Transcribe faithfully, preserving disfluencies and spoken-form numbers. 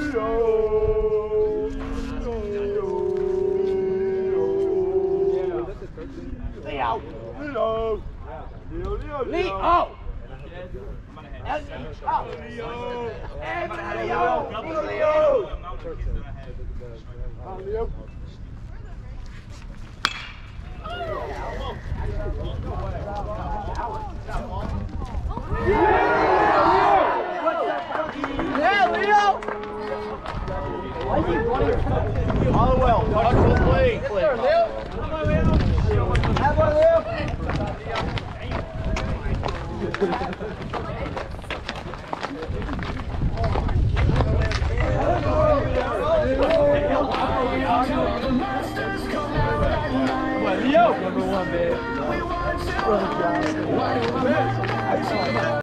Leo! Leo! Leo, Leo, Leo! Leo! Leo! Leo! Leo! Yeah, Leo! All well. Touch the plate, please. Have one, Leo.